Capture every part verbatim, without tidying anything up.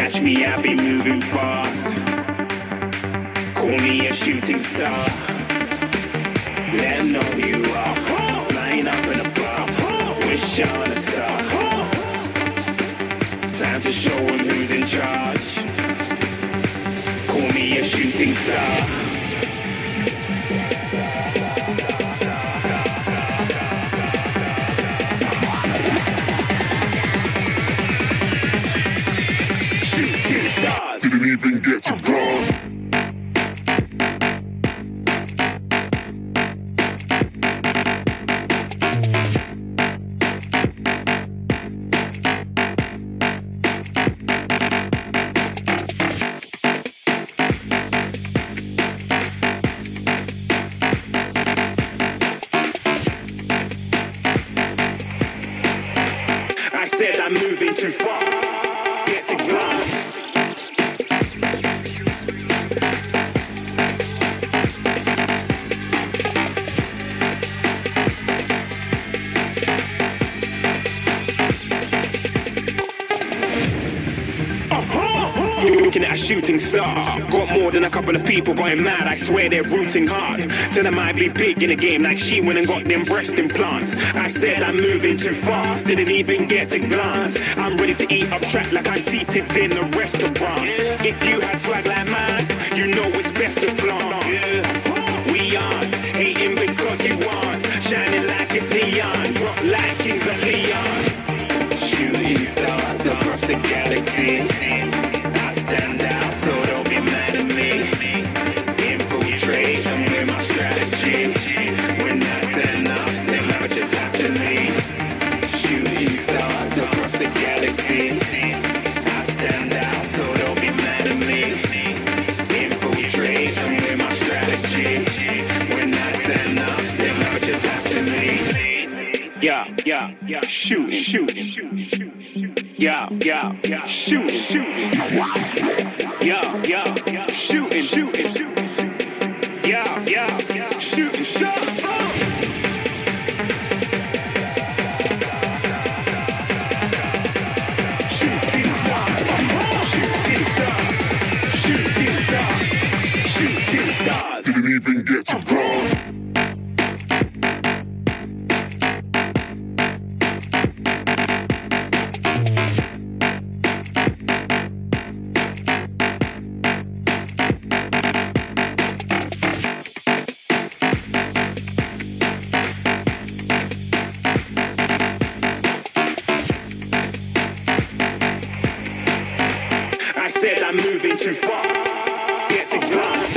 catch me, I'll be moving fast. Call me a shooting star. Let 'em know who you are. Flying up in a bar, wish on a star. Time to show 'em who's in charge. Call me a shooting star. Shooting stars. Didn't even get to cross. I said I'm moving too far. Get to glass. Looking at a shooting star. Got more than a couple of people going mad. I swear they're rooting hard. Tell them I'd be big in the game like she went and got them breast implants. I said I'm moving too fast. Didn't even get to glance. I'm ready to eat up track like I'm seated in a restaurant. If you had swag like mine, you know it's best to flaunt. We aren't hating because you aren't. Shining like it's neon. Rock like kings of Leon. Shooting stars across the galaxy. Stand out, so don't be mad at me. Infiltrate, I'm with my strategy. When I turn up, then I just have to leave. Shooting stars across the galaxy. I stand out, so don't be mad at me. Infiltrate, I'm with my strategy. When I turn up, then I just have to leave. Yeah, yeah, yeah, shooting, shooting, shooting. Yeah, yeah, yeah, shooting, shooting. Yeah, yeah, yeah, shooting, shooting, shooting. Yeah, yeah, yeah, shooting shots. Shooting stars, shooting stars, shooting stars, shooting stars. Didn't even get to cross. I said I'm moving too far. Get to glass.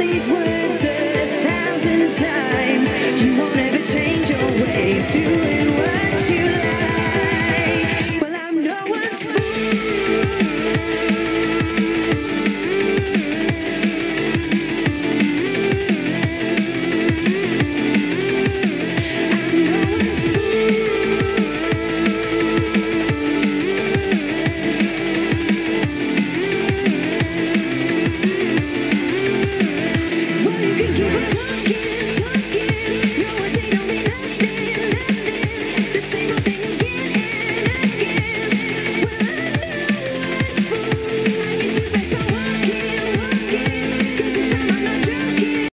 these words.